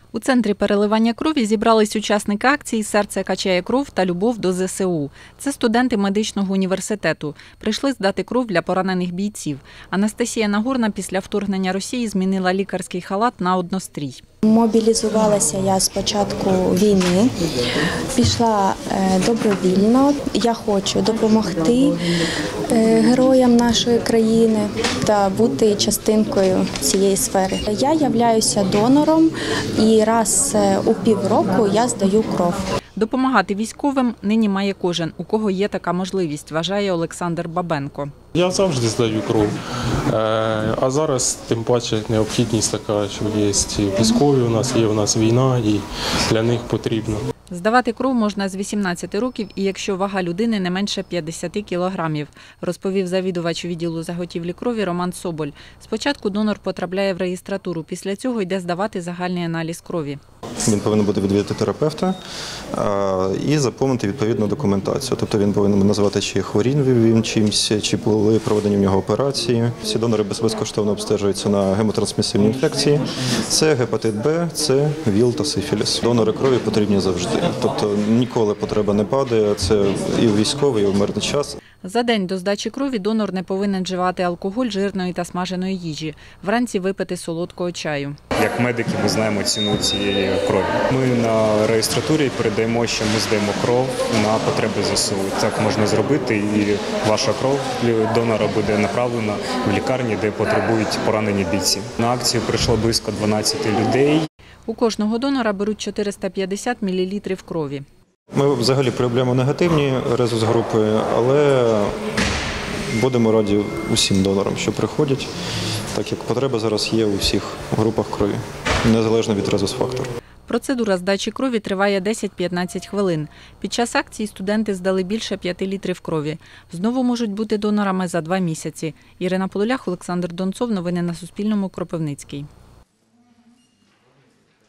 У центрі переливання крові зібрались учасники акції «Серце качає кров» та «Любов до ЗСУ». Це студенти медичного університету. Прийшли здати кров для поранених бійців. Анастасія Нагорна після вторгнення Росії змінила лікарський халат на однострій. Мобілізувалася я з початку війни, пішла добровільно. Я хочу допомогти героям нашої країни та бути частинкою цієї сфери. Я являюся донором і раз у півроку я здаю кров. Допомагати військовим нині має кожен, у кого є така можливість, вважає Олександр Бабенко. Я завжди здаю кров, а зараз тим паче необхідність така, що є військові у нас війна і для них потрібно. Здавати кров можна з 18 років і якщо вага людини не менше 50 кілограмів, розповів завідувач відділу заготівлі крові Роман Соболь. Спочатку донор потрапляє в реєстратуру, після цього йде здавати загальний аналіз крові. Він повинен буде відвідати терапевта і заповнити відповідну документацію. Тобто він повинен назвати, чи хворів він чимось, чи були проведені в нього операції. Всі донори безкоштовно обстежуються на гемотрансмісивні інфекції. Це гепатит Б, С, ВІЛ та сифіліс. Донори крові потрібні завжди. Тобто ніколи потреба не падає, це і в військовий, і в мирний час. За день до здачі крові донор не повинен вживати алкоголь, жирної та смаженої їжі. Вранці випити солодкого чаю. Як медики ми знаємо ціну цієї крові. Ми на реєстратурі передаємо, що ми здаємо кров на потреби ЗСУ. Так можна зробити і ваша кров донора буде направлена в лікарні, де потребують поранені бійці. На акцію прийшло близько 12 людей. У кожного донора беруть 450 мл крові. Ми взагалі проявляємо негативні резус-групи, але будемо раді усім донорам, що приходять, так як потреба зараз є у всіх групах крові, незалежно від резус-фактору. Процедура здачі крові триває 10-15 хвилин. Під час акції студенти здали більше 5 літрів крові. Знову можуть бути донорами за 2 місяці. Ірина Полулях, Олександр Донцов. Новини на Суспільному. Кропивницький.